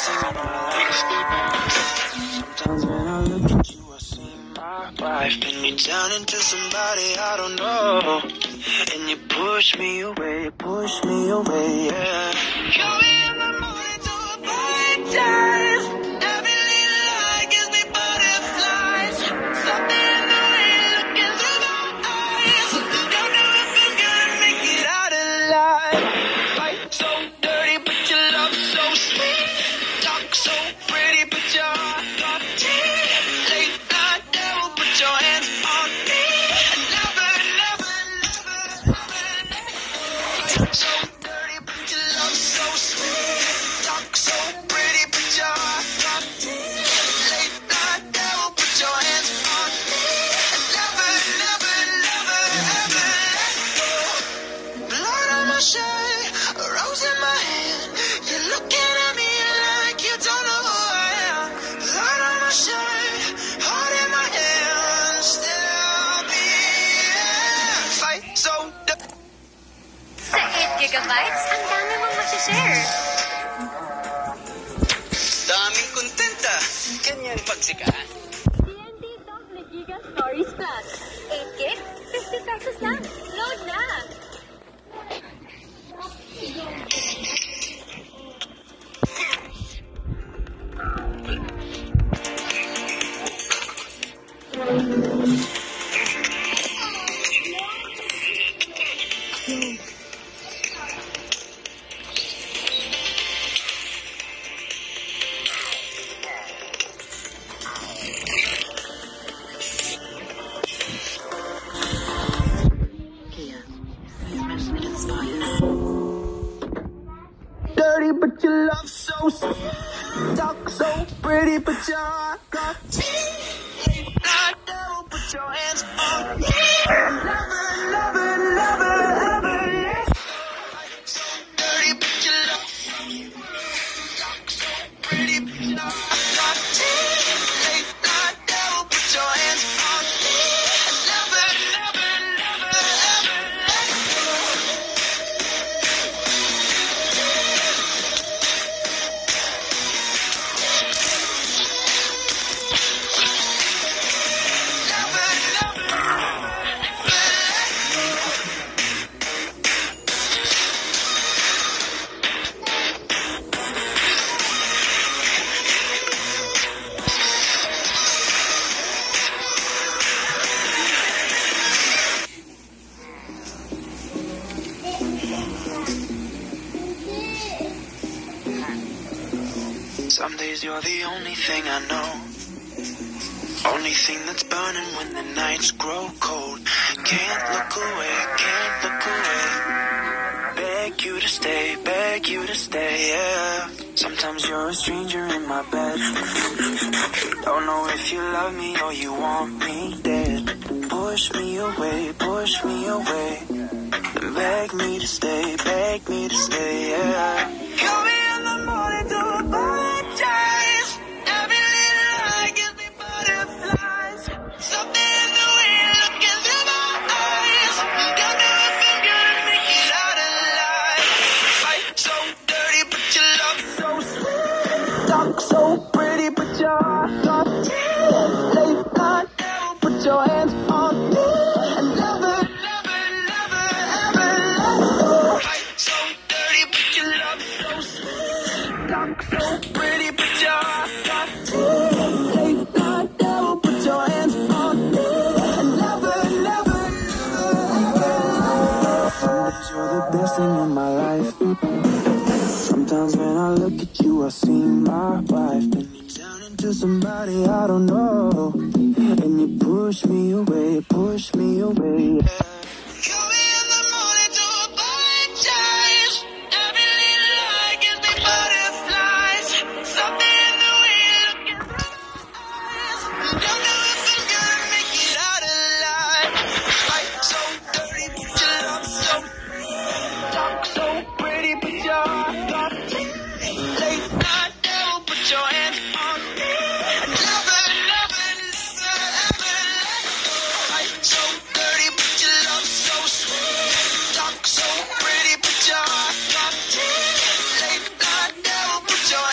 thing in my life. Sometimes when I look at you, I see my wife. Pin me down into somebody I don't know, and you push me away, yeah. Call me in the morning to apologize. Every little lie gives me butterflies. Something in the way you're looking through my eyes. Don't know if I'm gonna make it out alive. Fight so dirty, but your love so sweet. Talk so pretty, but your heart got teeth. Late night devil, put your hands on me. Never, never, never, never let go. So dirty, but your love so sweet. Talk so pretty, but your heart got teeth. Late night devil, put your hands on me. Never, never, never, ever let go. Blood on my shirt, a rose in my hand. You're looking at me like you don't know who I am. Blood on my shirt, heart in my hand. Still I'll be here. Fight so Sa 8 gigabytes, ang dami mong masishare. Daming kontenta. Ganyan pagsikaan. TNT Double Giga Stories Plus. 8 gig, 50 pesos lang. Load na! dirty, but your love so sweet. Talk so pretty, but your heart got teeth. Late night devil, put your hands on me. Never, never, never, ever let go. So dirty, but your love so sweet. Talk so pretty, but your heart got teeth. Late night devil, put your hands on me. Never, never, never, ever let go. Some days you're the only thing I know, only thing that's burning when the nights grow cold. Can't look away, can't look away. Beg you to stay, yeah. Sometimes you're a stranger in my bed. Don't know if you love me or you want me dead. Push me away, and beg me to stay, yeah. Call me in the morning to apologize. Every little lie gives me butterflies. Something in the way you're looking through my eyes. Don't know if I'm gonna make it out alive. Fight so dirty, but your love so sweet. Talk so pretty, but your heart got teeth. Late night devil, put your hands on me. And never, never, never, ever let go. Fight so dirty, but your love so sweet. Talk so pretty, but your heart got teeth. Late night devil, put your hands on me. And never, never, never, ever. Sometimes you're the best thing in my life. Sometimes when I look at you, I see my wife. Pin me down into somebody I don't know, and you push me away, yeah. Call me